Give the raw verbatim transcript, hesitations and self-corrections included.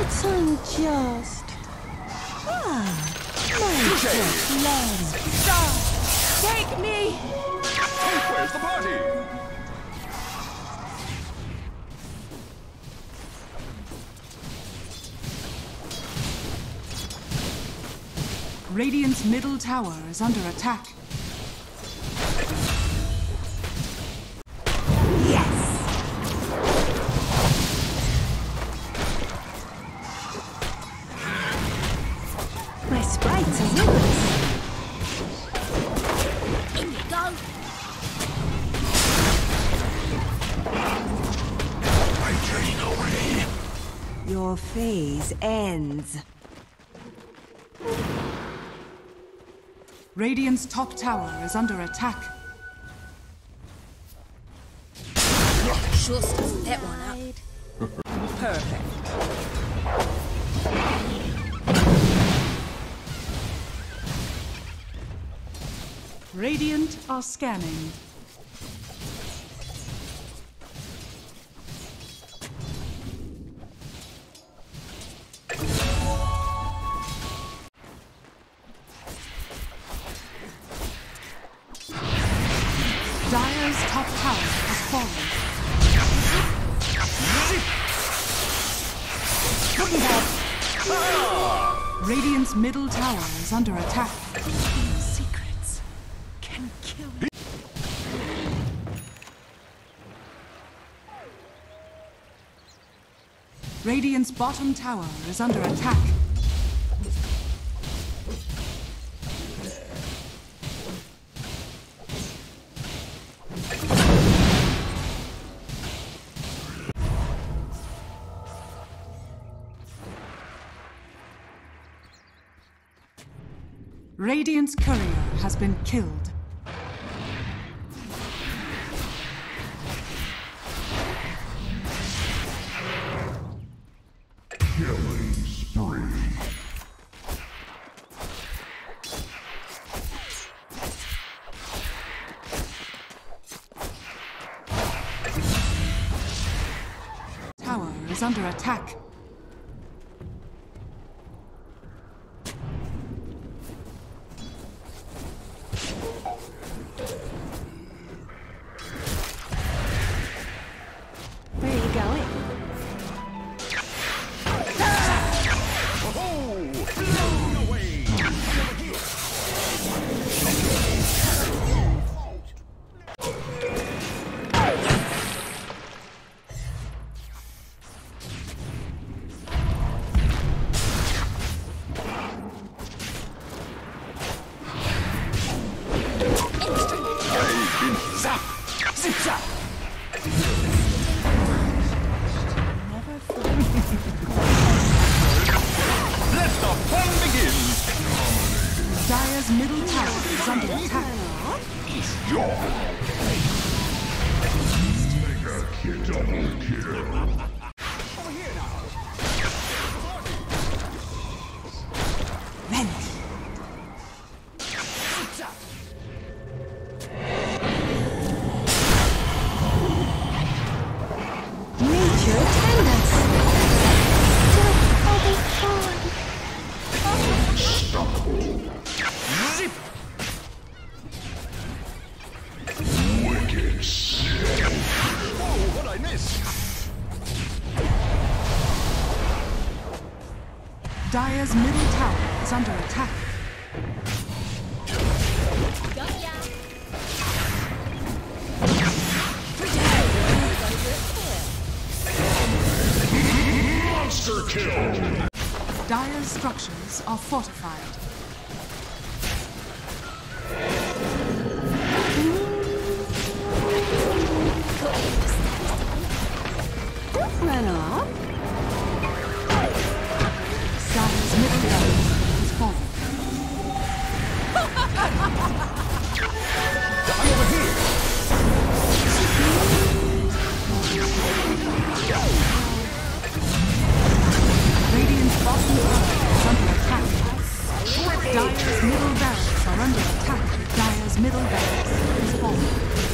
It's unjust. Ah, my just love. Stop! Take me! Where's the party? Radiant's middle tower is under attack. My sprites are ruthless. In you go! I drain away. Your phase ends. Radiant's top tower is under attack. Sure stuff that one up. Perfect. Radiant are scanning. Dire's top tower has fallen. Radiant's middle tower is under attack. Secrets can kill. Radiant's bottom tower is under attack. Radiant's courier has been killed. Killing spree. Tower is under attack. Where are you going? Blown away. I've been zapped. Zip zap. Let the fun begin. Dire's middle tower is under attack. It's your mega kill. Double kill. Over here now. Vent. Nature attend us. Still, I'll be fine. Zip. Wicked sick. Whoa, what'd I miss? Dire's middle tower is under attack. Got ya! Monster kill. Dire's structures are fortified. Don't run off. Dire's middle tower is fallen. I'm over here. Radiant's bottom tower is under attack. Dire's middle barracks are under attack. Dire's middle barracks is fallen.